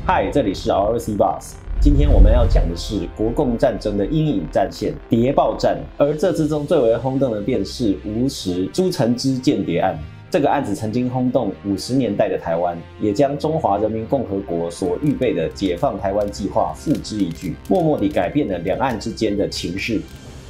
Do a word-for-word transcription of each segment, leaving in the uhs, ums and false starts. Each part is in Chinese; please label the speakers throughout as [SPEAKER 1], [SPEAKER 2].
[SPEAKER 1] 嗨，这里是 R C Boss。今天我们要讲的是国共战争的阴影战线——谍报战，而这之中最为轰动的便是吴石朱成之间谍案。这个案子曾经轰动五十年代的台湾，也将中华人民共和国所预备的解放台湾计划付之一炬，默默地改变了两岸之间的情势。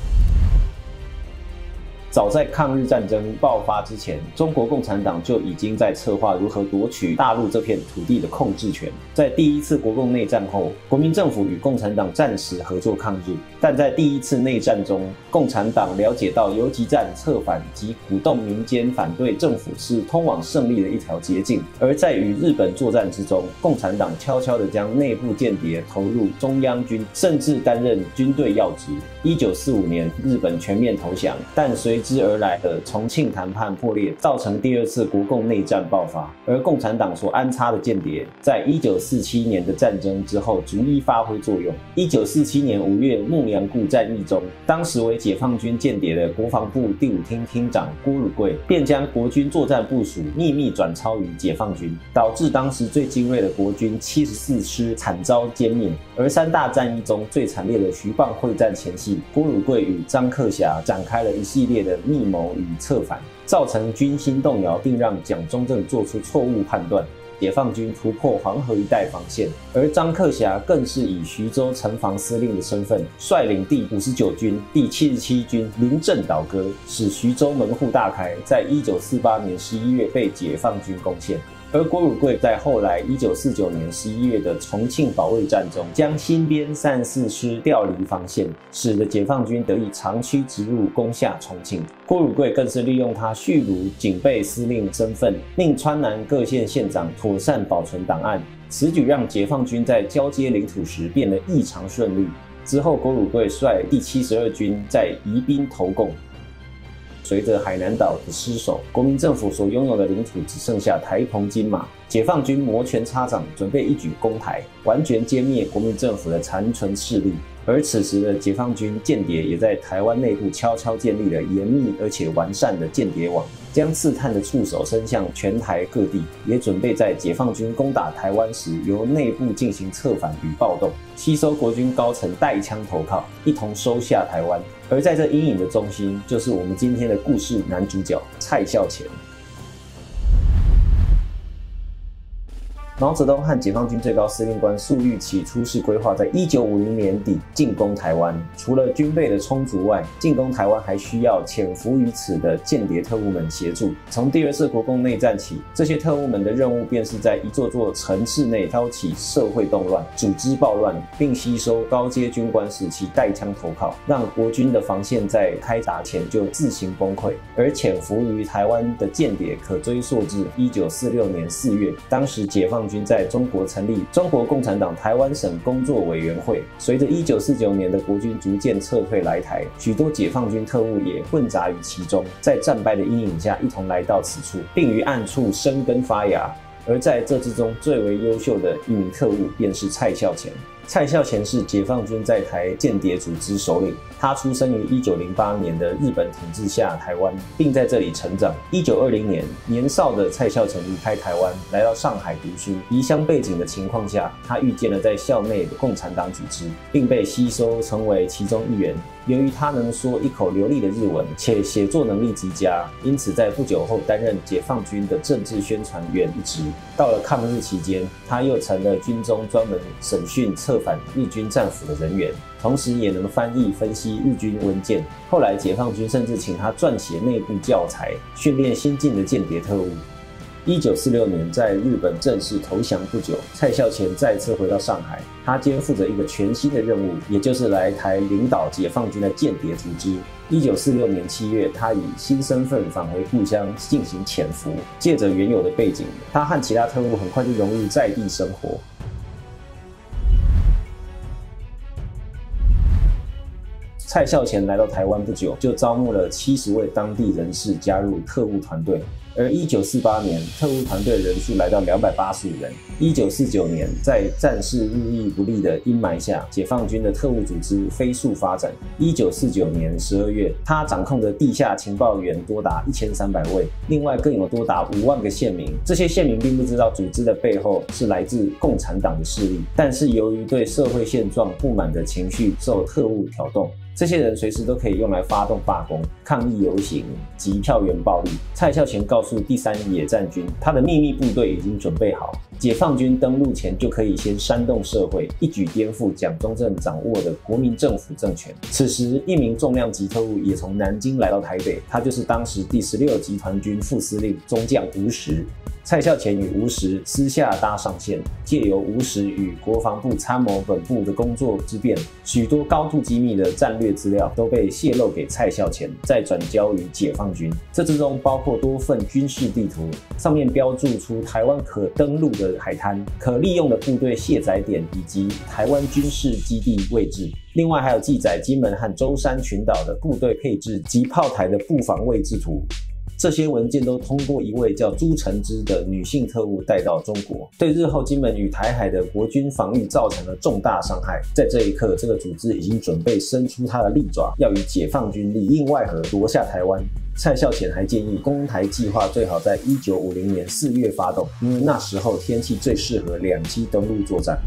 [SPEAKER 1] 早在抗日战争爆发之前，中国共产党就已经在策划如何夺取大陆这片土地的控制权。在第一次国共内战后，国民政府与共产党暂时合作抗日，但在第一次内战中，共产党了解到游击战、策反及鼓动民间反对政府是通往胜利的一条捷径。而在与日本作战之中，共产党悄悄地将内部间谍投入中央军，甚至担任军队要职。一九四五年，日本全面投降，但随之而来的重庆谈判破裂，造成第二次国共内战爆发。而共产党所安插的间谍，在一九四七年的战争之后逐一发挥作用。一九四七年五月牧羊谷战役中，当时为解放军间谍的国防部第五厅厅长郭汝贵，便将国军作战部署秘密转抄于解放军，导致当时最精锐的国军七十四师惨遭歼灭。而三大战役中最惨烈的徐蚌会战前夕，郭汝贵与张克侠展开了一系列的密谋与策反，造成军心动摇，并让蒋中正做出错误判断。解放军突破黄河一带防线，而张克侠更是以徐州城防司令的身份，率领第五十九军、第七十七军临阵倒戈，使徐州门户大开，在一九四八年十一月被解放军攻陷。而郭汝贵在后来一九四九年十一月的重庆保卫战中，将新编三十四师调离防线，使得解放军得以长驱直入，攻下重庆。郭汝贵更是利用他蓄卢警备司令身份，令川南各县县长妥善保存档案，此举让解放军在交接领土时变得异常顺利。之后，郭汝贵率第七十二军在宜宾投共。随着海南岛的失守，国民政府所拥有的领土只剩下台澎金马，解放军摩拳擦掌，准备一举攻台，完全歼灭国民政府的残存势力。而此时的解放军间谍也在台湾内部悄悄建立了严密而且完善的间谍网，将刺探的触手伸向全台各地，也准备在解放军攻打台湾时，由内部进行策反与暴动，吸收国军高层带枪投靠，一同收下台湾。而在这阴影的中心，就是我们今天的故事男主角蔡孝乾。毛泽东和解放军最高司令官粟裕起初是规划在一九五零年底进攻台湾。除了军备的充足外，进攻台湾还需要潜伏于此的间谍特务们协助。从第二次国共内战起，这些特务们的任务便是在一座座城市内挑起社会动乱，组织暴乱，并吸收高阶军官使其带枪投靠，让国军的防线在开打前就自行崩溃。而潜伏于台湾的间谍可追溯至一九四六年四月，当时解放军在中国成立中国共产党台湾省工作委员会。随着一九四九年的国军逐渐撤退来台，许多解放军特务也混杂于其中，在战败的阴影下一同来到此处，并于暗处生根发芽。而在这之中最为优秀的一名特务便是蔡孝乾。蔡孝乾是解放军在台间谍组织首领，他出生于一九零八年的日本统治下台湾，并在这里成长。一九二零年，年少的蔡孝乾离开台湾，来到上海读书。离乡背景的情况下，他遇见了在校内的共产党组织，并被吸收成为其中一员。由于他能说一口流利的日文，且写作能力极佳，因此在不久后担任解放军的政治宣传员一职。到了抗日期间，他又成了军中专门审讯策反日军战俘的人员，同时也能翻译分析日军文件。后来解放军甚至请他撰写内部教材，训练新进的间谍特务。一九四六年，在日本正式投降不久，蔡孝乾再次回到上海，他肩负着一个全新的任务，也就是来台领导解放军的间谍组织。一九四六年七月，他以新身份返回故乡进行潜伏，借着原有的背景，他和其他特务很快就融入在地生活。蔡孝乾来到台湾不久，就招募了七十位当地人士加入特务团队。 而一九四八年，特务团队人数来到两百八十五人。一九四九年，在战事日益不利的阴霾下，解放军的特务组织飞速发展。一九四九年十二月，他掌控的地下情报员多达一千三百位，另外更有多达五万个县民。这些县民并不知道组织的背后是来自共产党的势力，但是由于对社会现状不满的情绪受特务挑动。这些人随时都可以用来发动罢工、抗议游行及票源暴力。蔡孝乾告诉第三野战军，他的秘密部队已经准备好，解放军登陆前就可以先煽动社会，一举颠覆蒋中正掌握的国民政府政权。此时，一名重量级特务也从南京来到台北，他就是当时第十六集团军副司令中将吴石。蔡孝乾与吴石私下搭上线，借由吴石与国防部参谋本部的工作之便，许多高度机密的战略资料都被泄露给蔡孝乾，再转交于解放军。这之中包括多份军事地图，上面标注出台湾可登陆的海滩、可利用的部队卸载点以及台湾军事基地位置。另外还有记载金门和舟山群岛的部队配置及炮台的布防位置图。这些文件都通过一位叫朱承之的女性特务带到中国，对日后金门与台海的国军防御造成了重大伤害。在这一刻，这个组织已经准备伸出它的利爪，要与解放军里应外合夺下台湾。蔡孝乾还建议攻台计划最好在一九五零年四月发动，因为那时候天气最适合两栖登陆作战。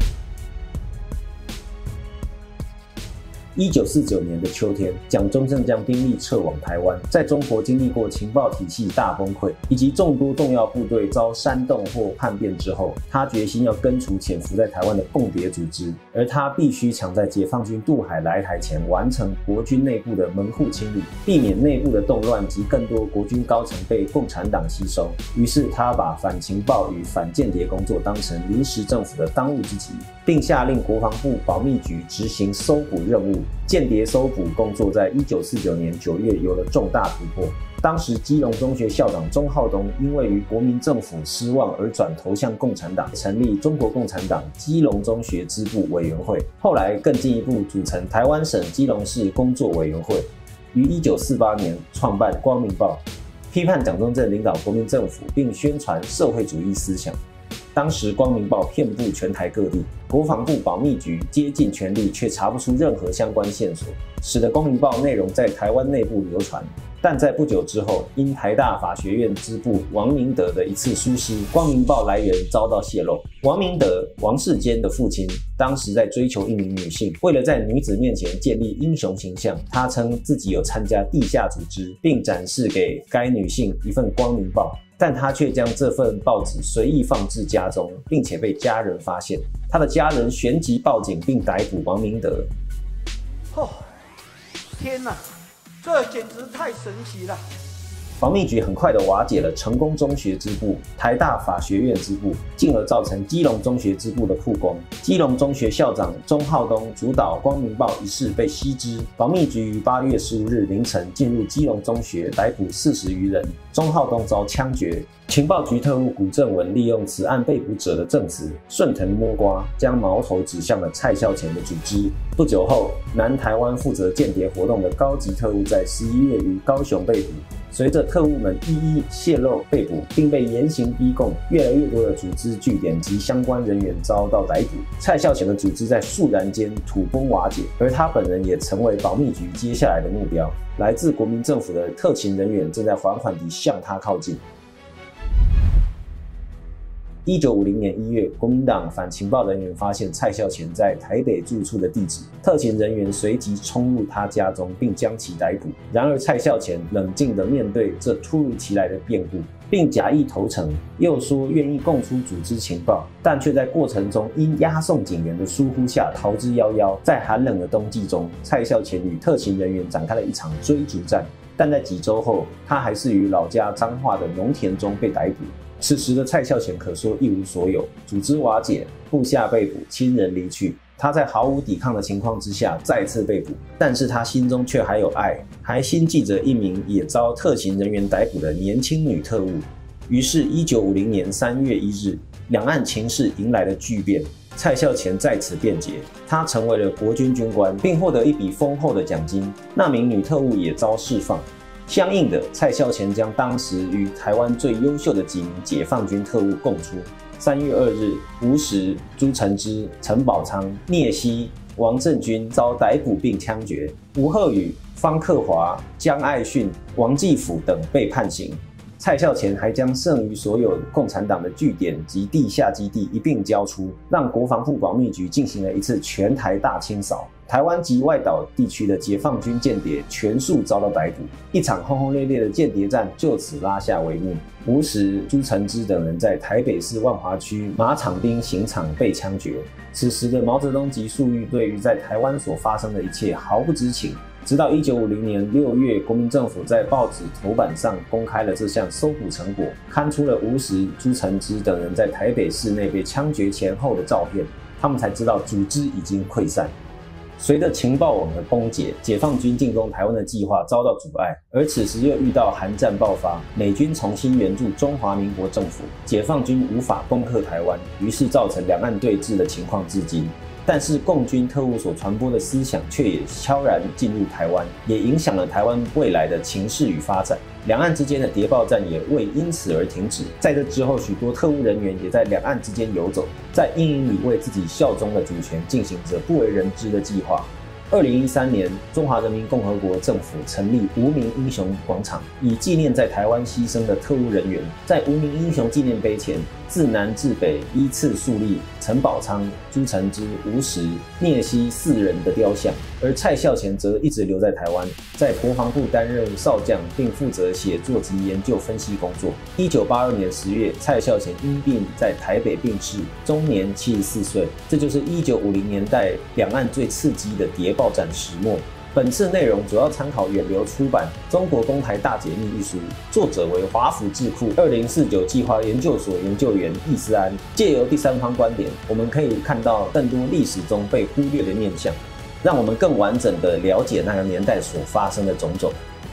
[SPEAKER 1] 一九四九年的秋天，蒋中正将兵力撤往台湾。在中国经历过情报体系大崩溃，以及众多重要部队遭煽动或叛变之后，他决心要根除潜伏在台湾的共谍组织，而他必须抢在解放军渡海来台前完成国军内部的门户清理，避免内部的动乱及更多国军高层被共产党吸收。于是他把反情报与反间谍工作当成临时政府的当务之急，并下令国防部保密局执行搜捕任务。间谍搜捕工作在一九四九年九月有了重大突破。当时基隆中学校长钟浩东因为与国民政府失望而转投向共产党，成立中国共产党基隆中学支部委员会，后来更进一步组成台湾省基隆市工作委员会。于一九四八年创办《光明报》，批判蒋中正领导国民政府，并宣传社会主义思想。当时《光明报》遍布全台各地，国防部保密局竭尽全力，却查不出任何相关线索，使得《光明报》内容在台湾内部流传。但在不久之后，因台大法学院支部王明德的一次疏失，《光明报》来源遭到泄露。王明德，王世坚的父亲，当时在追求一名女性，为了在女子面前建立英雄形象，他称自己有参加地下组织，并展示给该女性一份《光明报》。但他却将这份报纸随意放置家中，并且被家人发现。他的家人旋即报警，并逮捕王明德。
[SPEAKER 2] 哦，天哪，这简直太神奇了！
[SPEAKER 1] 保密局很快的瓦解了成功中学支部、台大法学院支部，进而造成基隆中学支部的曝光。基隆中学校长钟浩东主导《光明报》一事被悉知，保密局于八月十五日凌晨进入基隆中学，逮捕四十余人。钟浩东遭枪决。情报局特务古正文利用此案被捕者的证词，顺藤摸瓜，将矛头指向了蔡孝乾的组织。不久后，南台湾负责间谍活动的高级特务在十一月于高雄被捕。随着特务们一一泄露被捕，并被严刑逼供，越来越多的组织据点及相关人员遭到逮捕。蔡孝乾的组织在肃然间土崩瓦解，而他本人也成为保密局接下来的目标。来自国民政府的特勤人员正在缓缓地向他靠近。一九五零年一月，国民党反情报人员发现蔡孝乾在台北住处的地址，特勤人员随即冲入他家中，并将其逮捕。然而，蔡孝乾冷静地面对这突如其来的辩护，并假意投诚，又说愿意供出组织情报，但却在过程中因押送警员的疏忽下逃之夭夭。在寒冷的冬季中，蔡孝乾与特勤人员展开了一场追逐战，但在几周后，他还是于老家彰化的农田中被逮捕。此时的蔡孝乾可说一无所有，组织瓦解，部下被捕，亲人离去。他在毫无抵抗的情况之下再次被捕，但是他心中却还有爱，还心记着一名也遭特勤人员逮捕的年轻女特务。于是一九五零年三月一日，两岸情势迎来了巨变。蔡孝乾在此辩解，他成为了国军军官，并获得一笔丰厚的奖金。那名女特务也遭释放。 相应的，蔡孝乾将当时与台湾最优秀的几名解放军特务供出。三月二日，吴石、朱承之、陈宝仓、聂熙、王正军遭逮捕并枪决，吴鹤宇、方克华、江爱训、王继甫等被判刑。蔡孝乾还将剩余所有共产党的据点及地下基地一并交出，让国防部保密局进行了一次全台大清扫。台湾及外岛地区的解放军间谍全数遭到逮捕，一场轰轰烈烈的间谍战就此拉下帷幕。吴石、朱承之等人在台北市万华区马场町刑场被枪决。此时的毛泽东及粟裕对于在台湾所发生的一切毫不知情。直到一九五零年六月，国民政府在报纸头版上公开了这项搜捕成果，刊出了吴石、朱承之等人在台北市内被枪决前后的照片，他们才知道组织已经溃散。随着情报网的崩解，解放军进攻台湾的计划遭到阻碍，而此时又遇到韩战爆发，美军重新援助中华民国政府，解放军无法攻克台湾，于是造成两岸对峙的情况至今。但是共军特务所传播的思想却也悄然进入台湾，也影响了台湾未来的情势与发展。两岸之间的谍报战也未因此而停止。在这之后，许多特务人员也在两岸之间游走，在阴影里为自己效忠的主权进行着不为人知的计划。二零一三年，中华人民共和国政府成立无名英雄广场，以纪念在台湾牺牲的特务人员。在无名英雄纪念碑前，自南至北依次树立陈宝仓、朱承之、吴石、聂熙四人的雕像，而蔡孝乾则一直留在台湾，在国防部担任少将，并负责写作及研究分析工作。一九八二年十月，蔡孝乾因病在台北病逝，终年七十四岁。这就是一九五零年代两岸最刺激的谍报战始末。本次内容主要参考远流出版《中国公台大解密》一书，作者为华府智库二零四九计划研究所研究员易思安。借由第三方观点，我们可以看到更多历史中被忽略的面向，让我们更完整地了解那个年代所发生的种种。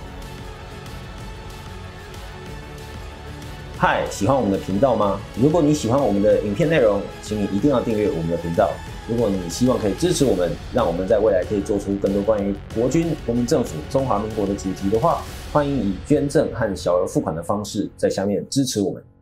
[SPEAKER 1] 嗨，喜欢我们的频道吗？如果你喜欢我们的影片内容，请你一定要订阅我们的频道。如果你希望可以支持我们，让我们在未来可以做出更多关于国军、国民政府、中华民国的主题的话，欢迎以捐赠和小额付款的方式在下面支持我们。